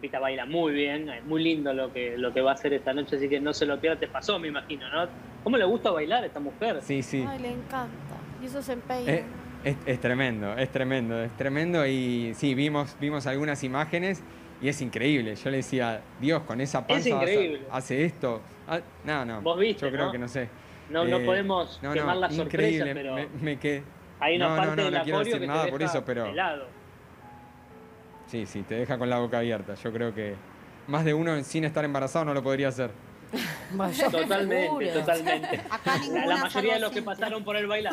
Pita baila muy bien, es muy lindo lo que va a hacer esta noche, así que no se lo pierda. Te pasó, me imagino, ¿no? ¿Cómo le gusta bailar a esta mujer? Sí, sí. Ay, le encanta. Y eso se Es, empeina. es tremendo, es tremendo, es tremendo. Y sí, vimos algunas imágenes y es increíble. Yo le decía, Dios, con esa Es panza increíble. hace esto. Ah, no, no, Vos yo viste, creo ¿no? que no sé. No podemos No, quemar no, la sorpresa, increíble. pero Me quedé. hay una No, no, parte no, del no quiero acorio decir que te nada por eso, deja pero helado. sí, sí, te deja con la boca abierta. Yo creo que más de uno sin estar embarazado no lo podría hacer. Bueno, Totalmente, seguro. totalmente. Acá La ninguna, mayoría salvo de los que Cintia. pasaron por el bailando